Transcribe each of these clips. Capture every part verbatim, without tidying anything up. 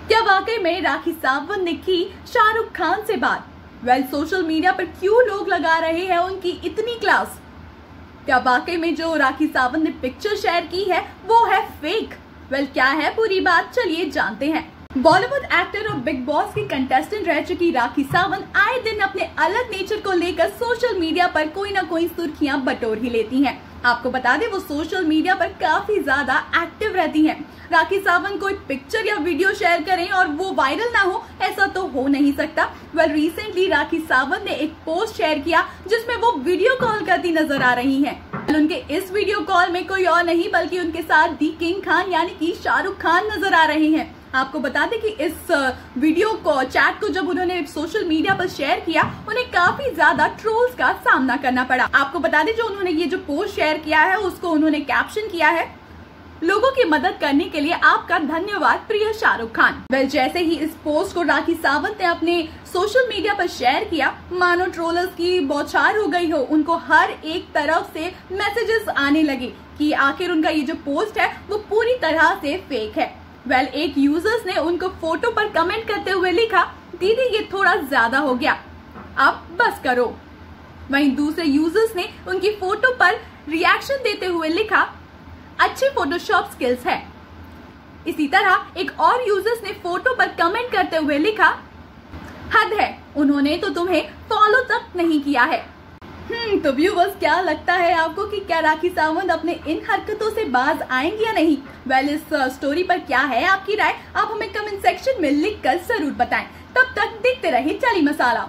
क्या वाकई में राखी सावंत ने की शाहरुख खान से बात? वेल सोशल मीडिया पर क्यों लोग लगा रहे हैं उनकी इतनी क्लास? क्या वाकई में जो राखी सावंत ने पिक्चर शेयर की है वो है फेक? वेल क्या है पूरी बात, चलिए जानते हैं। बॉलीवुड एक्टर और बिग बॉस की कंटेस्टेंट रह चुकी राखी सावंत आए दिन अपने अलग नेचर को लेकर सोशल मीडिया पर कोई ना कोई सुर्खियां बटोर ही लेती हैं। आपको बता दें वो सोशल मीडिया पर काफी ज्यादा एक्टिव रहती हैं। राखी सावंत कोई पिक्चर या वीडियो शेयर करें और वो वायरल ना हो, ऐसा तो हो नहीं सकता। वेल रिसेंटली राखी सावंत ने एक पोस्ट शेयर किया जिसमें वो वीडियो कॉल करती नजर आ रही हैं। उनके इस वीडियो कॉल में कोई और नहीं बल्कि उनके साथ दी किंग खान यानी कि शाहरुख खान नजर आ रहे हैं। आपको बता दें कि इस वीडियो को चैट को जब उन्होंने सोशल मीडिया पर शेयर किया उन्हें काफी ज्यादा ट्रोल्स का सामना करना पड़ा। आपको बता दें जो उन्होंने ये जो पोस्ट शेयर किया है उसको उन्होंने कैप्शन किया है, लोगों की मदद करने के लिए आपका धन्यवाद प्रिय शाहरुख खान। वेल जैसे ही इस पोस्ट को राखी सावंत ने अपने सोशल मीडिया पर शेयर किया, मानो ट्रोलर्स की बौछार हो गई हो। उनको हर एक तरफ से मैसेजेस आने लगे कि आखिर उनका ये जो पोस्ट है वो पूरी तरह से फेक है। वेल well, एक यूजर्स ने उनको फोटो पर कमेंट करते हुए लिखा, दीदी ये थोड़ा ज्यादा हो गया, अब बस करो। वहीं दूसरे यूजर्स ने उनकी फोटो पर रिएक्शन देते हुए लिखा, अच्छी फोटोशॉप स्किल्स है। इसी तरह एक और यूजर्स ने फोटो पर कमेंट करते हुए लिखा, हद है, उन्होंने तो तुम्हें फॉलो तक नहीं किया है। हम्म तो व्यूअर्स क्या लगता है आपको कि क्या राखी सावंत अपने इन हरकतों से बाज आएंगी या नहीं? वेल इस स्टोरी पर क्या है आपकी राय, आप हमें कमेंट सेक्शन में लिख कर जरूर बताएं। तब तक देखते रहिए चाली मसाला।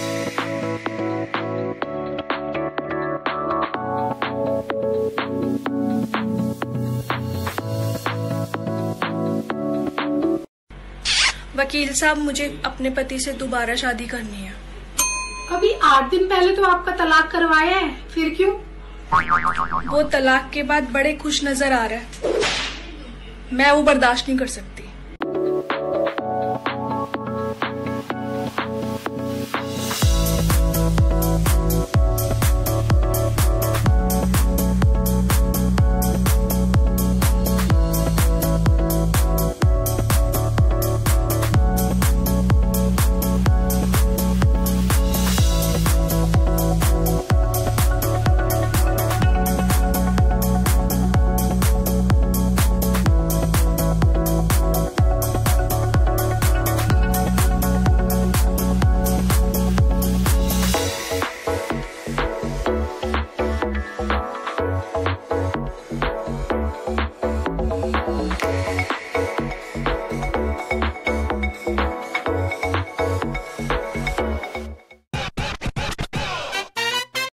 वकील साहब, मुझे अपने पति से दोबारा शादी करनी है। अभी आठ दिन पहले तो आपका तलाक करवाया है, फिर क्यों? वो तलाक के बाद बड़े खुश नजर आ रहा है, मैं वो बर्दाश्त नहीं कर सकती।